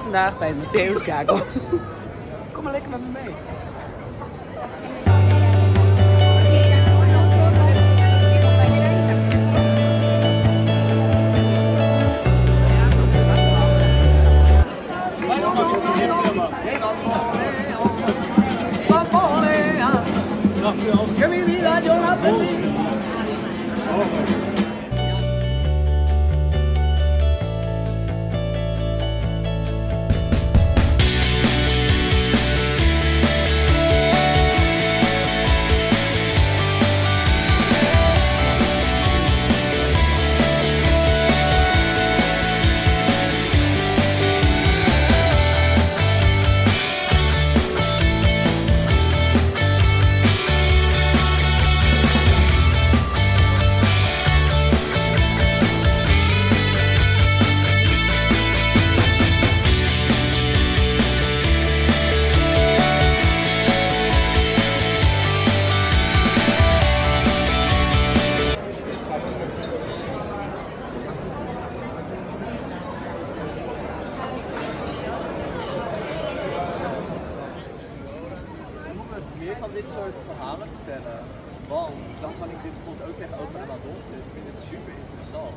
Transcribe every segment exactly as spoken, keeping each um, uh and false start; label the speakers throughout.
Speaker 1: vandaag bij Matteo Kakel. Kom maar lekker met me mee.
Speaker 2: Que mi vida yo la perdí.
Speaker 3: Meer van dit soort verhalen vertellen. Want dan kan ik dit bijvoorbeeld ook tegenover een adult. Ik vind het super interessant.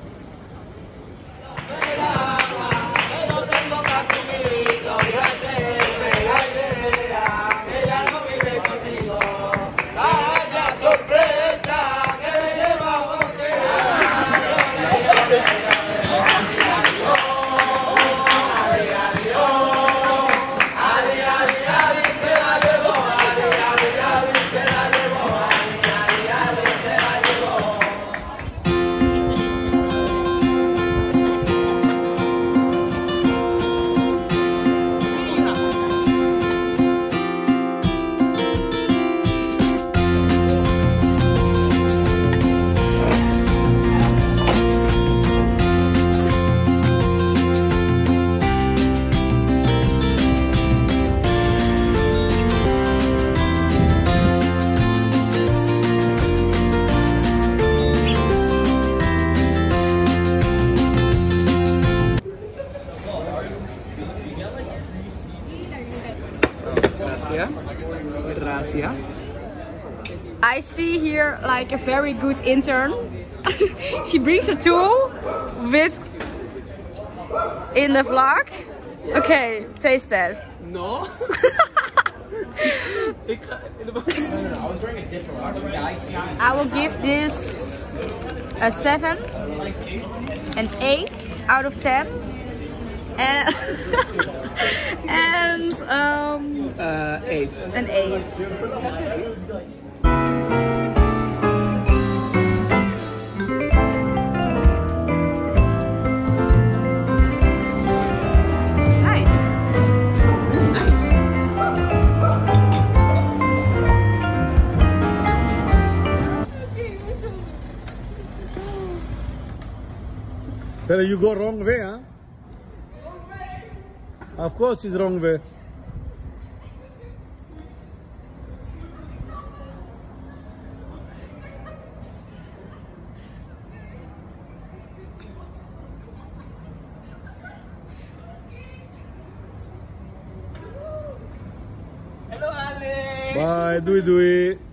Speaker 1: Gracias.
Speaker 4: I see here like a very good intern. She brings a tool with in the vlog. Okay, taste test.
Speaker 1: No.
Speaker 4: I will give this a seven, an eight out of ten, and and um,
Speaker 1: Uh, eight.
Speaker 4: an eight. Nice.
Speaker 2: But you go wrong way, huh? Of course it's wrong way.
Speaker 1: Hello Ale.
Speaker 2: Bye, doei doei.